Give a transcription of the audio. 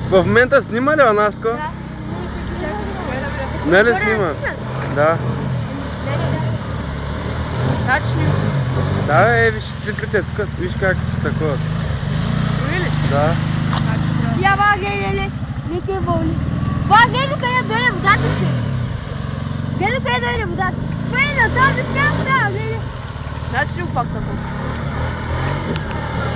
В момента снима ли, Анаско? Да. Не ли снима? Да. Точно. Да, виж цифрите тук, виж как са такова. Да. Я гледай, нека вълни. Гледай къде дойде водата, че. Гледай къде дойде водата. Той на този спрям, да, гледай. Значи ли опак такова?